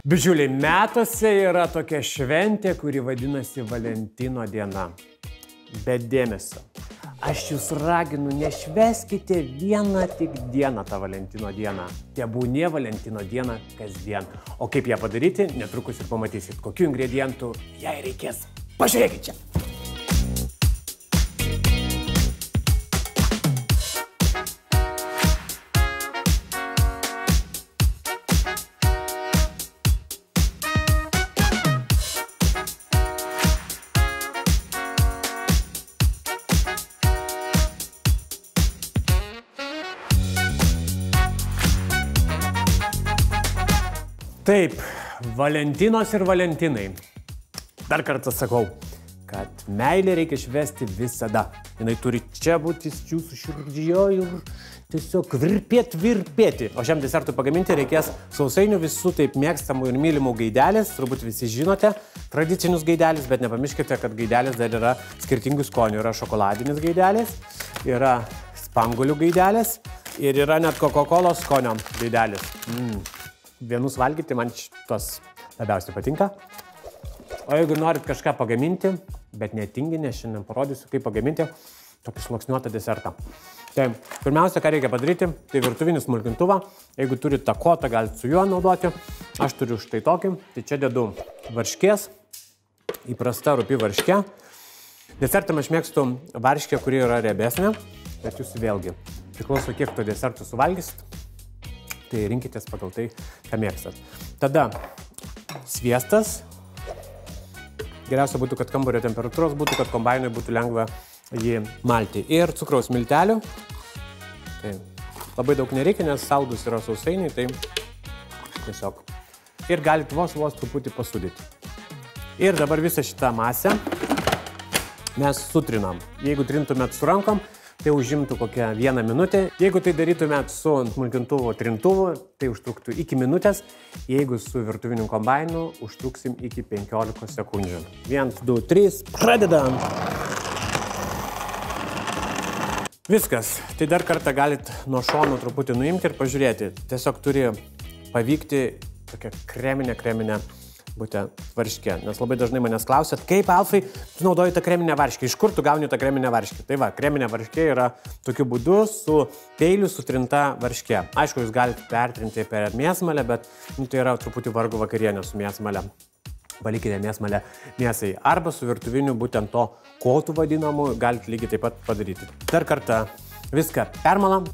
Bičiuliai, metuose yra tokia šventė, kuri vadinasi Valentino diena. Bet dėmesio, aš jūs raginu, nešveskite vieną tik dieną tą Valentino dieną. Tebūnie Valentino diena kasdien. O kaip ją padaryti, netrukus ir pamatysit, kokių ingredientų jai reikės. Pažiūrėkit čia. Taip, Valentinos ir Valentinai. Dar kartą sakau, kad meilę reikia švęsti visada. Jinai turi čia būti jūsų širdžio ir tiesiog virpėti. O šiam desertui pagaminti reikės sausainių visų taip mėgstamų ir mylimų gaidelės. Turbūt visi žinote tradicinius gaidelės, bet nepamirškite, kad gaidelės dar yra skirtingų skonių. Yra šokoladinis gaidelės, yra spanguolių gaidelės ir yra net Coca-Cola skonio gaidelės. Vienus valgyti, man šitos labiausiai patinka. O jeigu norit kažką pagaminti, bet netinginė, šiandien parodysiu, kaip pagaminti tokį sluoksniuotą desertą. Tai pirmiausia, ką reikia padaryti, tai virtuvinį smulkintuvą. Jeigu turit takotą, galite su juo naudoti. Aš turiu štai tokį. Tai čia dedu varškės, įprasta rupi varškė. Desertam aš mėgstu varškę, kuri yra riebesnė, bet jūs vėlgi priklauso, kiek to desertų suvalgysit. Tai rinkitės pagal tai, ką mėgstat. Tada sviestas. Geriausia būtų, kad kambario temperatūros būtų, kad kombainui būtų lengva jį malti. Ir cukraus miltelių. Tai labai daug nereikia, nes saldus yra sausainiai, tai tiesiog. Ir galite vos truputį pasūdyti. Ir dabar visą šitą masę mes sutrinam. Jeigu trintumėt su rankom, tai užimtų kokią 1 minutę. Jeigu tai darytumėt su smulkintuvo trintuvu, tai užtruktų iki minutės. Jeigu su virtuviniu kombainu, užtruksim iki 15 sekundžių. 1, 2, 3, pradedam. Viskas. Tai dar kartą galit nuo šono truputį nuimti ir pažiūrėti. Tiesiog turi pavykti tokia kreminė būtent varškė. Nes labai dažnai manęs klausėt, kaip Alfai, tu naudoji tą kreminę varškę, iš kur tu gauni tą kreminę varškę? Tai va, kreminė varškė yra tokiu būdu su peiliu sutrinta varškė. Aišku, jūs galite pertrinti per mėsmalę, bet tai yra truputį vargo vakarienė su mėsmalė. Palikite mėsmalę mėsai. Arba su virtuviniu būtent to kotų vadinamu galite lygiai taip pat padaryti. Dar kartą viską permalam.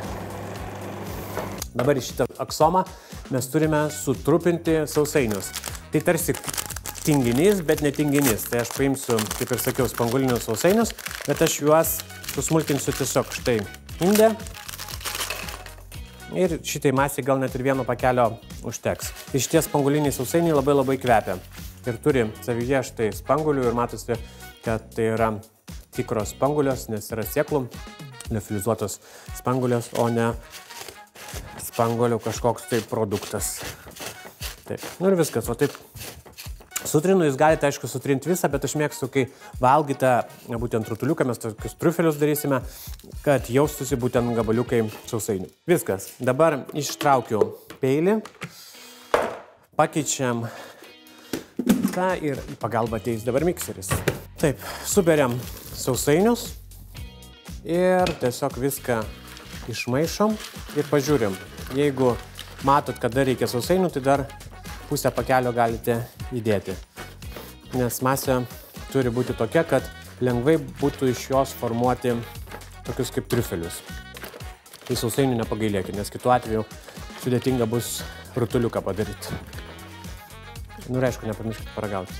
Dabar į šitą aksomą mes turime sutrupinti sausainius. Tai tarsi tinginys, bet ne tinginys. Tai aš paimsiu, kaip ir sakiau, spanguolinius sausainius, bet aš juos susmulkinsiu tiesiog štai inde. Ir šitai masiai gal net ir vieno pakelio užteks. Ir šitie spanguoliniai sausainiai labai kvepia. Ir turi savyje štai spanguolių ir matosi, kad tai yra tikros spanguolios, nes yra sėklų, liofilizuotos spanguolios, o ne spanguolių kažkoks tai produktas. Taip, nu ir viskas, o taip sutrinu, jūs galite aišku sutrinti visą, bet aš mėgstu, kai valgyte būtent rutuliuką, mes tokius triufelius darysime, kad jaustųsi būtent gabaliukai sausainių. Viskas, dabar ištraukiu peilį, pakeičiam tą ir į pagalbą ateis dabar mikseris. Taip, suberiam sausainius ir tiesiog viską išmaišom ir pažiūrim. Jeigu matot, kad dar reikia sausainių, tai dar pusę pakelio galite įdėti. Nes masė turi būti tokia, kad lengvai būtų iš jos formuoti tokius kaip triufelius. Tai sausainių nepagailėkit, nes kitu atveju sudėtinga bus rutuliuką padaryti. Nu ir aišku, nepamirškit paragauti.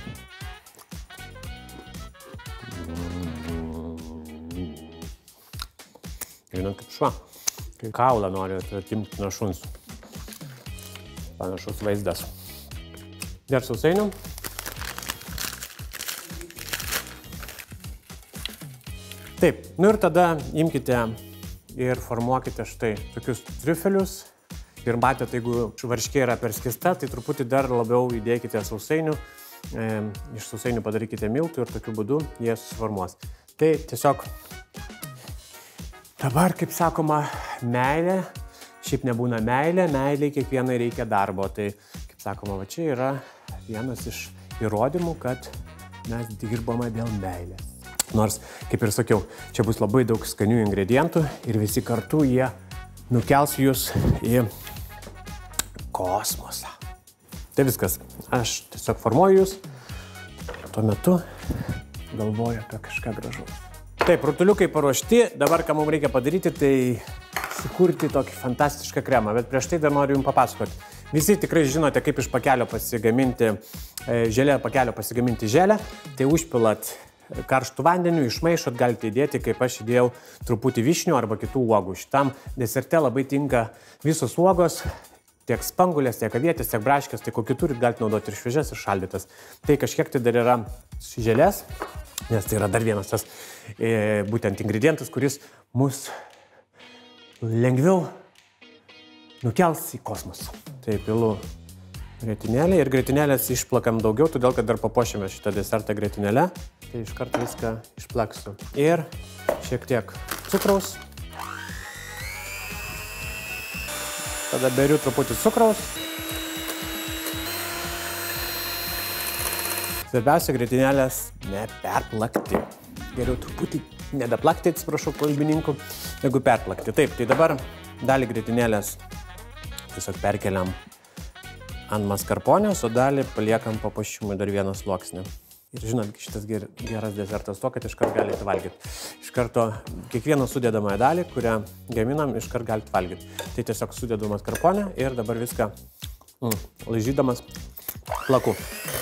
Žinot, kaip šva. Kai kaulą nori atimti nuo šuns. Panašus vaizdas. Dar sausainių. Taip, nu ir tada imkite ir formuokite štai tokius triufelius. Ir matėte, jeigu varškė yra perskista, tai truputį dar labiau įdėkite sausainių. Iš sausainių padarykite miltų ir tokiu būdu jie susiformuos. Tai tiesiog dabar, kaip sakoma, meilė. Šiaip nebūna meilė, meilė kiekvienai reikia darbo. Tai, kaip Sakoma, va čia yra vienas iš įrodymų, kad mes dirbame dėl meilės. Nors, kaip ir sakiau, čia bus labai daug skanių ingredientų ir visi kartu jie nukels jūs į kosmosą. Tai viskas. Aš tiesiog formuoju jūs, tuo metu galvoju apie kažką gražaus. Taip, rutuliukai paruošti, dabar ką mums reikia padaryti, tai sukurti tokį fantastišką kremą, bet prieš tai dar noriu jums papasakoti. Visi tikrai žinote, kaip iš pakelio pasigaminti želę, tai užpilat karštų vandeniu, išmaišot, galite įdėti, kaip aš įdėjau, truputį vyšnių arba kitų uogų. Šitam deserte labai tinka visos uogos, tiek spangulės, tiek avietės, tiek braškės, tai kokį turit, galite naudoti ir šviežias, ir šaldytas. Tai kažkiek tai dar yra želės, nes tai yra dar vienas tas būtent ingredientas, kuris mus lengviau nukels į kosmosą. Tai pilu grietinėlę ir grietinėlės išplakam daugiau, todėl kad dar papuošime šitą desertą grietinėlę. Tai iš karto viską išplaksiu. Ir šiek tiek cukraus. Tada beriu truputį cukraus. Svarbiausia grietinėlės neperplakti. Geriau truputį nebeplakti, atsiprašau kalbininkų, negu perplakti. Taip, tai dabar dalį grietinėlės tiesiog perkeliam ant maskarponės, o dalį paliekam papuošimui dar vieną sluoksnį. Ir žinot, šitas geras desertas to, kad iškart galite valgyti. Iš karto kiekvieną sudedamąją dalį, kurią gaminam, iškart galite valgyti. Tai tiesiog sudedu maskarponę ir dabar viską laižydamas plaku.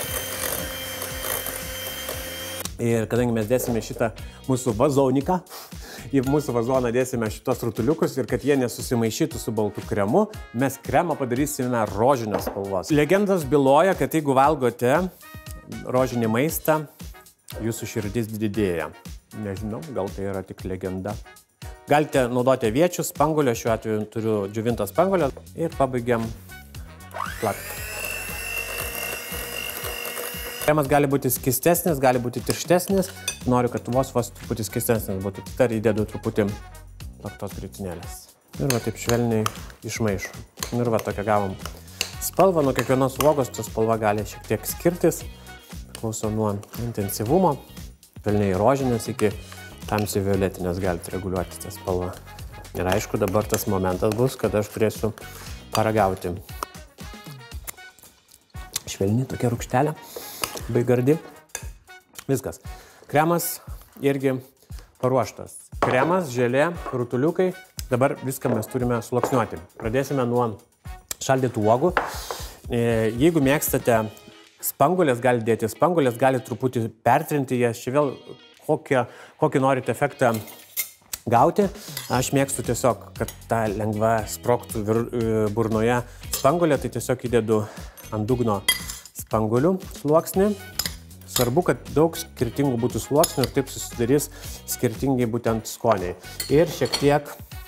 Ir kadangi mes dėsime šitą mūsų vazoniką, į mūsų vazoną dėsime šitos rutuliukus ir kad jie nesusimaišytų su baltu kremu, mes kremą padarysime rožinės spalvos. Legendos byloja, kad jeigu valgote rožinį maistą, jūsų širdis didėja. Nežinau, gal tai yra tik legenda. Galite naudoti aviečių, spangulio, šiuo atveju turiu džiovinto spangulio ir pabaigiam plakti. Kremas gali būti skystesnis, gali būti tirštesnis. Noriu, kad vos truputį skystesnis būtų. Dar įdedu truputį plaktos grietinėlės. Ir va taip švelniai išmaišu. Ir va tokia gavom spalvą. Nuo kiekvienos uogos ta spalva gali šiek tiek skirtis. Priklauso nuo intensyvumo. Pelniai rožinės iki tamsiai violetinės galite reguliuoti tą spalvą. Ir aišku, dabar tas momentas bus, kad aš turėsiu paragauti. Švelni tokia rūgštelė. Baigardi. Viskas. Kremas irgi paruoštas. Kremas, želė, rutuliukai. Dabar viską mes turime sluoksniuoti. Pradėsime nuo šaldytų uogų. Jeigu mėgstate spangulės, galite dėti spangulės, galite truputį pertrinti jas. Čia vėl kokį norite efektą gauti. Aš mėgstu tiesiog, kad ta lengva sprogtų burnoje spangulė, tai tiesiog įdedu ant dugno spangulių sluoksnį. Svarbu, kad daug skirtingų būtų sluoksnių ir taip susidarys skirtingai būtent skoniai. Ir šiek tiek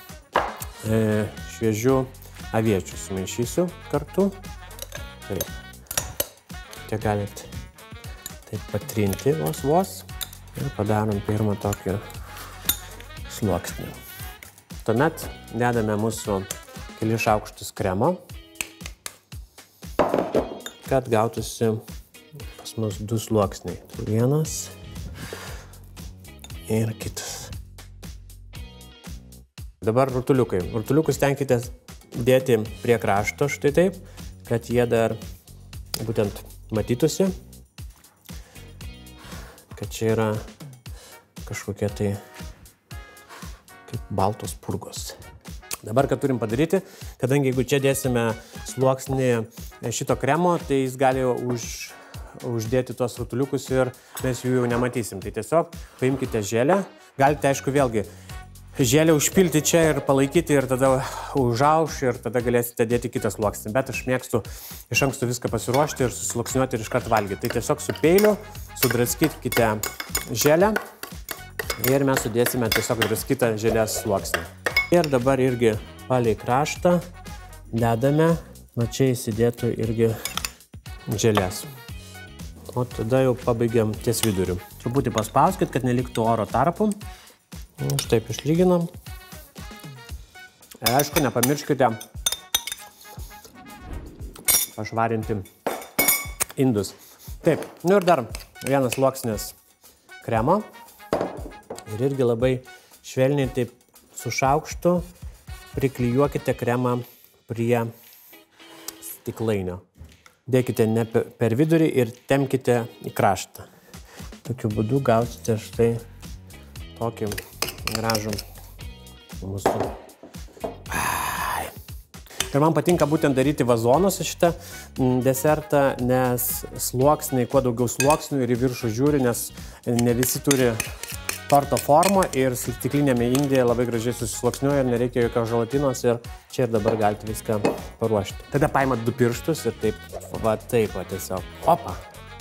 šviežių aviečių sumaišysiu kartu. Taip. Čia galite taip patrinti vos. Ir padarom pirmą tokį sluoksnį. Tuomet dedame mūsų keli šaukštus kremo, kad gautųsi pas mus 2 sluoksniai. Vienas ir kitas. Dabar rutuliukai. Rutuliukus tenkitės dėti prie krašto, štai taip, kad jie dar būtent matytųsi, kad čia yra kažkokie tai kaip baltos purgos. Dabar, ką turim padaryti, kadangi jeigu čia dėsime sluoksnį šito kremo, tai jis gali uždėti tuos rutuliukus ir mes jų jau nematysim. Tai tiesiog paimkite želę. Galite, aišku, vėlgi želę užpilti čia ir palaikyti ir tada užauš ir tada galėsite dėti kitą sluoksnį. Bet aš mėgstu iš anksto viską pasiruošti ir susluoksniuoti ir iškart valgyti. Tai tiesiog su peiliu sudraskykite želę ir mes sudėsime tiesiog draskytą želės sluoksnį. Ir dabar irgi palei kraštą dedame, nuo čia įsidėtų irgi želės. O tada jau pabaigiam ties viduriu. Truputį paspauskit, kad neliktų oro tarpų. Štaip išlyginam. Ir aišku, nepamirškite pašvarinti indus. Taip, nu ir dar vienas sluoksnis kremo. Ir irgi labai švelniai taip su šaukštu priklijuokite kremą prie stiklainio. Dėkite ne per vidurį ir tempkite į kraštą. Tokiu būdu gausite štai tokį gražų mūsų. Ir man patinka būtent daryti vazonus šitą desertą, nes sluoksniai, kuo daugiau sluoksnių ir į viršų žiūri, nes ne visi turi torto formą ir stiklinėme indėje labai gražiai susisluoksniuoja ir nereikia jokios želatinos ir čia ir dabar galite viską paruošti. Tada paimat 2 pirštus ir taip, va tiesiog, opa.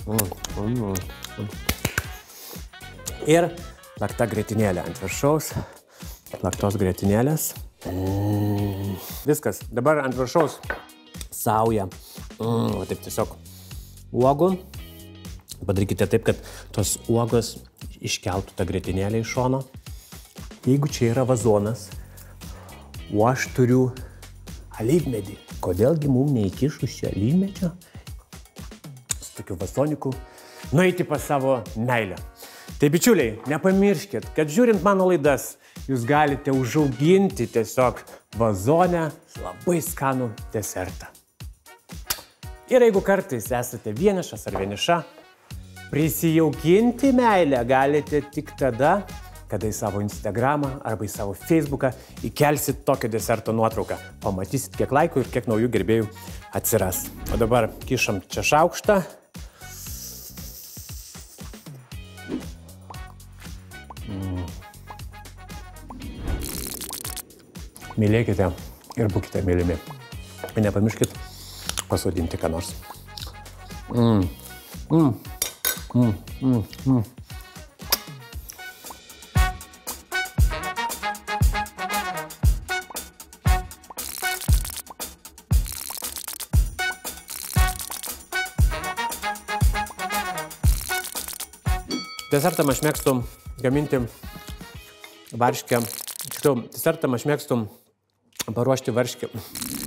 Ir plakta grietinėlė ant viršaus, plaktos grietinėlės. Viskas, dabar ant viršaus sauja, va taip tiesiog uogų. Padarykite taip, kad tos uogos iškeltų tą grietinėlę iš šono. Jeigu čia yra vazonas, o aš turiu alyvmedį, kodėlgi mums neįkišus čia alyvmedžio? Su tokiu vazoniku nueiti pas savo meilę. Tai bičiuliai, nepamirškit, kad žiūrint mano laidas, jūs galite užauginti tiesiog vazone labai skanų desertą. Ir jeigu kartais esate vienišas ar vieniša, prisijaukinti meilę galite tik tada, kada į savo Instagramą arba į savo Facebooką įkelsit tokio deserto nuotrauką. Pamatysit, kiek laikų ir kiek naujų gerbėjų atsiras. O dabar kišam čia šaukštą. Mylėkite ir būkite mylimi. Ir nepamirškit pasodinti ką nors. Desertą aš mėgstu gaminti varškę. Tiksliau, desertą aš mėgstu paruošti varškę.